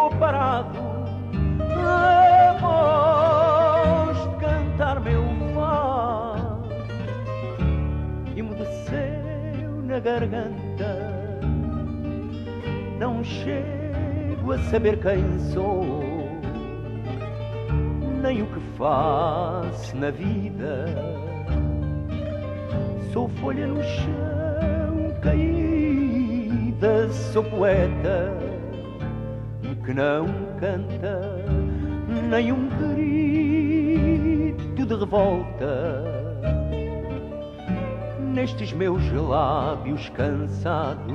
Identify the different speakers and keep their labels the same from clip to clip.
Speaker 1: ficou parado a voz de cantar meu fado, emudeceu na garganta. Não chego a saber quem sou, nem o que faço na vida. Sou folha no chão caída, sou poeta que não canta nem um grito de revolta. Nestes meus lábios cansados,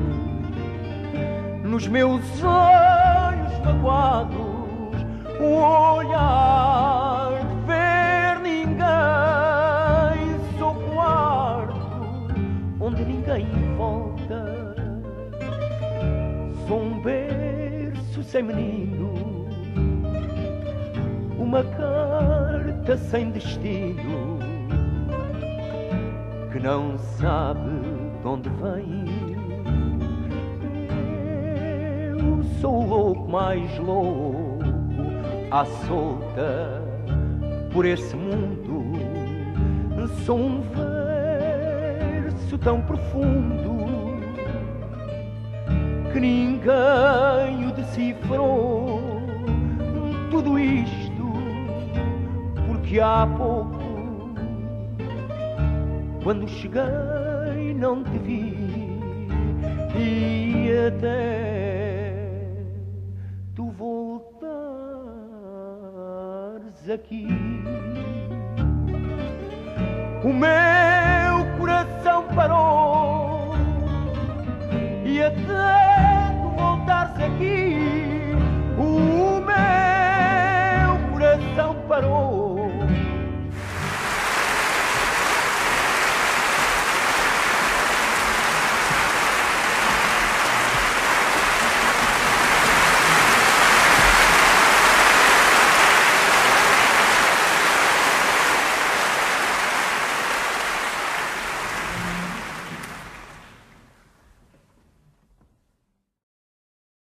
Speaker 1: nos meus olhos magoados, o olhar de ver ninguém. Sou quarto onde ninguém volta, sou um berço sem menino, uma carta sem destino, que não sabe de onde vem. Eu sou o louco mais louco, à solta por esse mundo. Sou um verso tão profundo que ninguém o decifrou. Tudo isto porque há pouco, quando cheguei, não te vi, e até tu voltares aqui, o meu